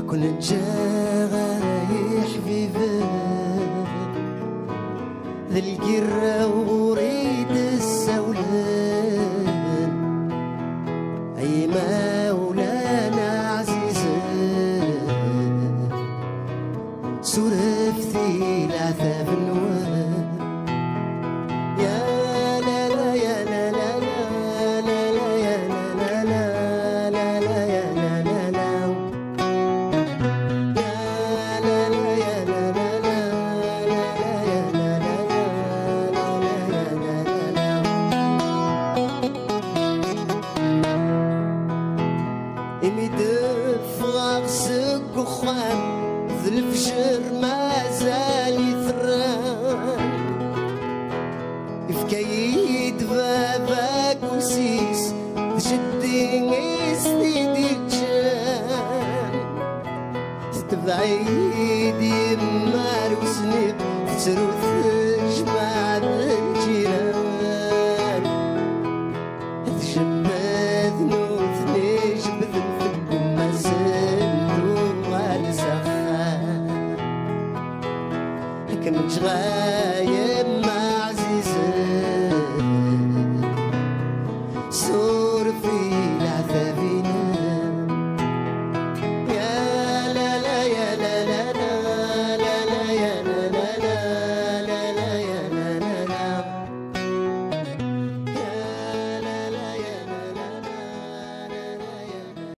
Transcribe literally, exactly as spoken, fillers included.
كنت جاي حبيبي ذا القرة وريد السولان أي مولانا عزيزة سرفتي العذاب النوار يا لا لا يا لا لا لا لا لا يا لا لا لا لا يا لا لا لا يا لا لا يا لا لا لا لا يا لا لا لا لا يا لا لا يمدف غرسك وخوان ذي الفجر ما زال يثران يفكيد باباك وسيس تشدي سيدي جان تبعيد يمار وسنيب تروث جماع الجيران تجبد نوثني جبد نفد ما زلتو على سخان كنت غالي